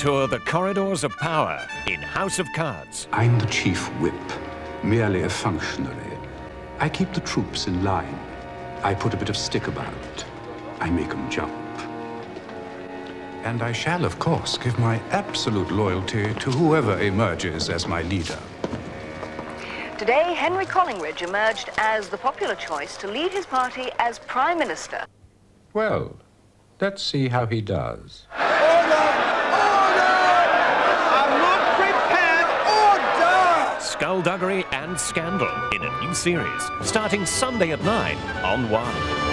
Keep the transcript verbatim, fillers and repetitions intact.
tour the corridors of power in House of Cards. I'm the chief whip, merely a functionary. I keep the troops in line. I put a bit of stick about. I make them jump. And I shall, of course, give my absolute loyalty to whoever emerges as my leader. Today, Henry Collingridge emerged as the popular choice to lead his party as Prime Minister. Well, let's see how he does. Skullduggery and Scandal in a new series, starting Sunday at nine on One.